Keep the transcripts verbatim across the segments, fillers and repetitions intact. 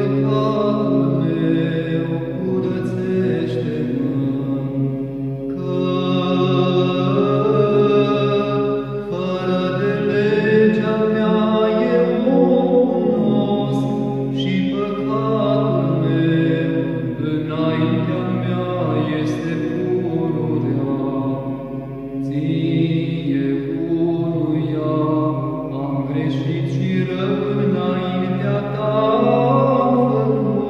greșit și rău înaintea ta am făcut.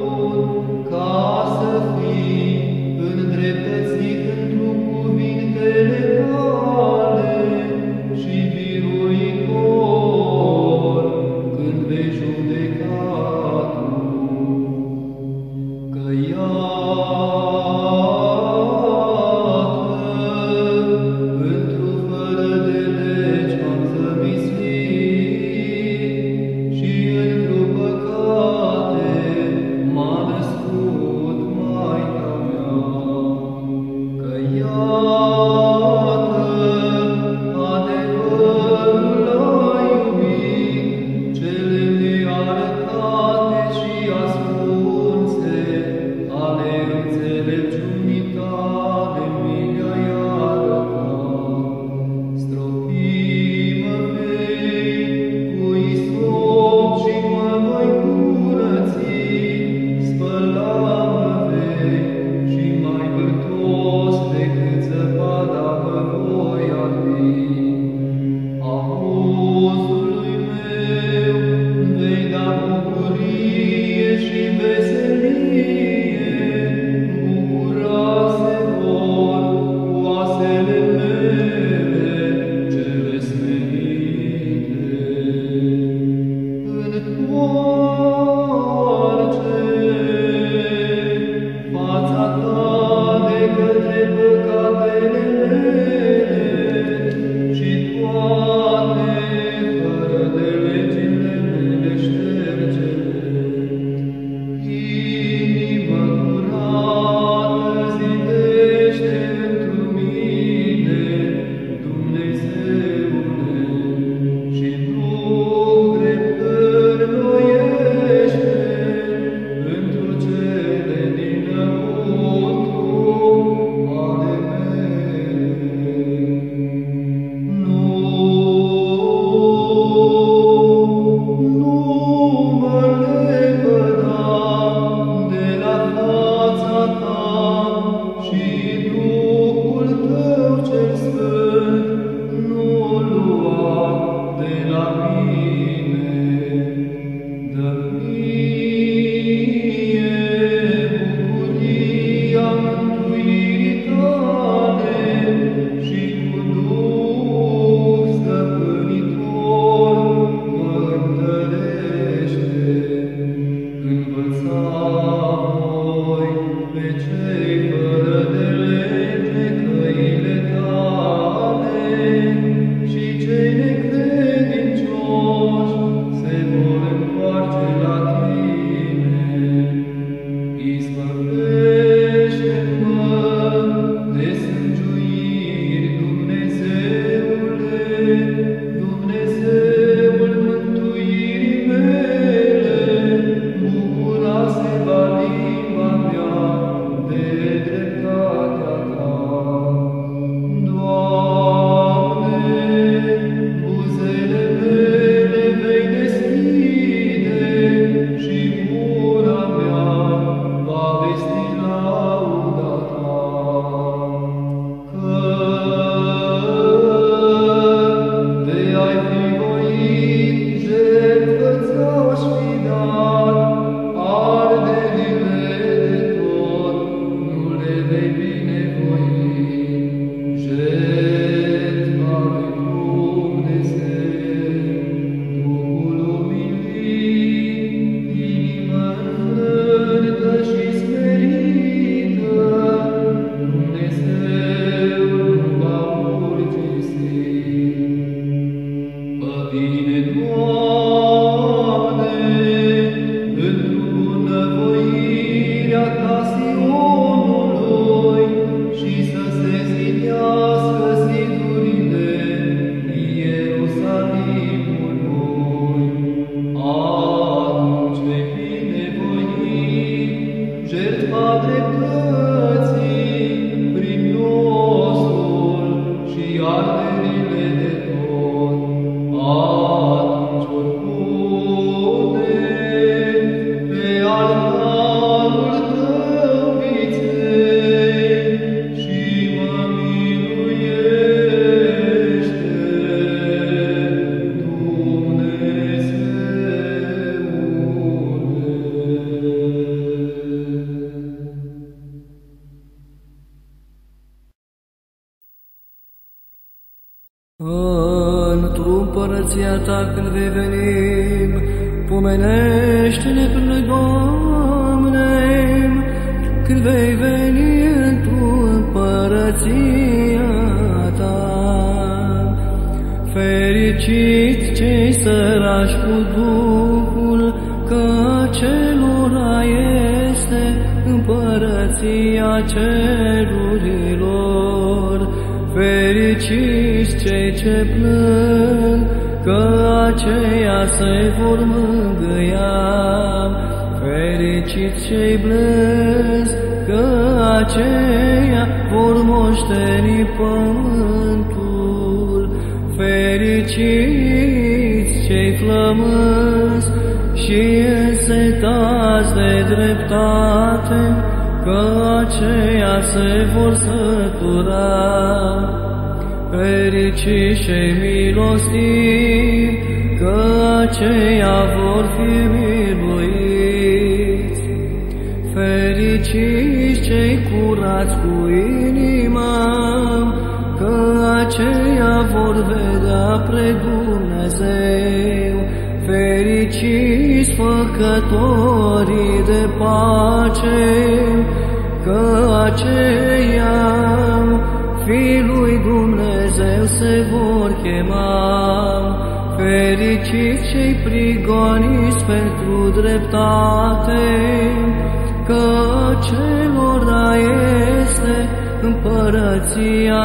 împărăția Ta când vei veni. Pomenește-ne pe noi, Doamne, când vei veni în Tu împărăția Ta. Fericiți cei sărași cu Duhul, că acelora este împărăția cerurilor. Fericiți cei ce plâng, că aceia se vor mângâia. Fericiți cei blânzi, că aceia vor moșteni pământul. Fericiți cei flămânzi și însetați de dreptate, că aceia se vor sătura. Fericiți cei milostivi, că aceia vor fi miluiți. Fericiți cei curați cu inima, că aceia vor vedea pre Dumnezeu. Fericiți făcătorii de pace, că aceia Fiii lui Dumnezeu se vor chema. Fericiți cei prigoniți pentru dreptate, că acelora este împărăția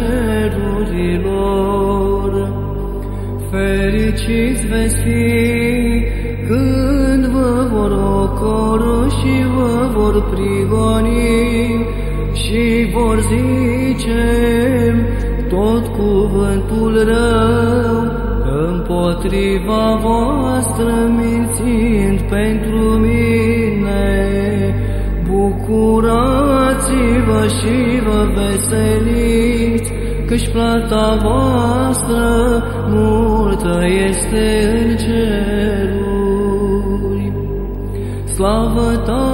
cerurilor. Fericiți veți fi când vă vor ocori și vă vor prigoni și vor zice tot cuvântul rău împotriva voastră, mințind pentru mine. Bucurați-vă și vă veseliți, căci plata voastră multă este în ceruri. Slavă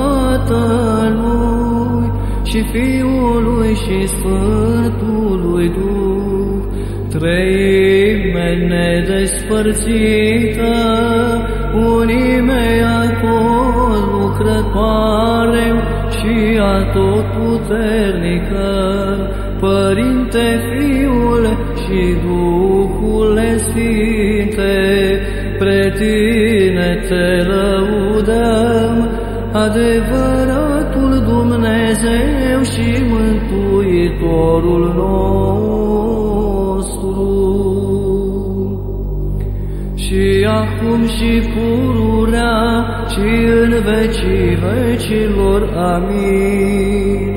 Tatălui și Fiului și Sfântului Duh, treime nedespărțită, unime atot lucrătoare și atot puternică, Părinte, Fiule și Duhule Sfinte, pre Tine te lăudăm, adevăratul Dumnezeu și Mântuitorul nostru. Și acum și pururea și în vecii vecilor. Amin.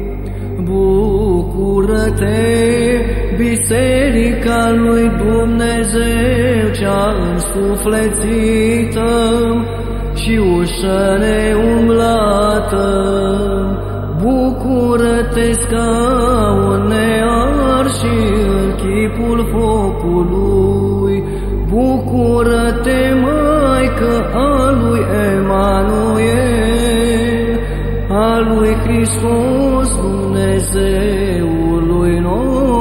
Bucură-te, Biserica lui Dumnezeu cea însuflețită și ușă neumblată. Bucură-te, scaun nears și în chipul focului. Bucură-te, Maică a lui Emanuel, a lui Hristos, Dumnezeului nostru.